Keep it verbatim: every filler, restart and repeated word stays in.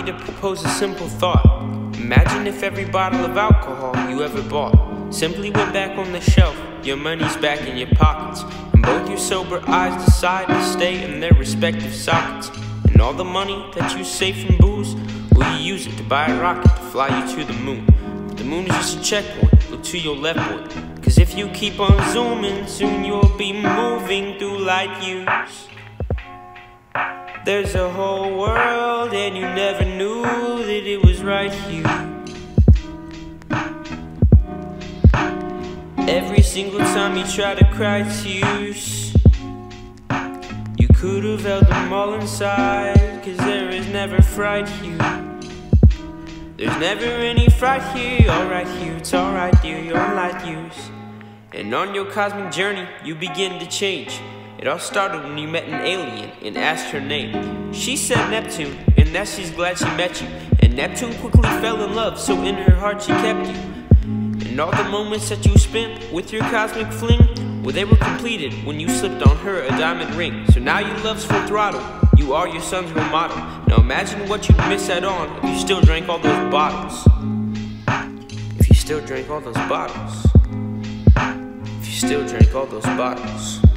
me to propose a simple thought. Imagine if every bottle of alcohol you ever bought simply went back on the shelf, your money's back in your pockets, and both your sober eyes decide to stay in their respective sockets. And all the money that you save from booze, will you use it to buy a rocket to fly you to the moon? But the moon is just a checkpoint, look to your left, boy, cause if you keep on zooming, soon you'll be moving through light years. There's a whole world and you never knew that it was right here. Every single time you try to cry tears, you could have held them all inside, cause there is never fright here. There's never any fright here, alright here, it's alright dear, you're on light years. And on your cosmic journey, you begin to change. It all started when you met an alien and asked her name. She said Neptune, and that she's glad she met you. And Neptune quickly fell in love, so in her heart she kept you. And all the moments that you spent with your cosmic fling, well, they were completed when you slipped on her a diamond ring. So now your love's full throttle, you are your son's role model. Now imagine what you'd miss out on if you still drank all those bottles. If you still drank all those bottles. If you still drank all those bottles.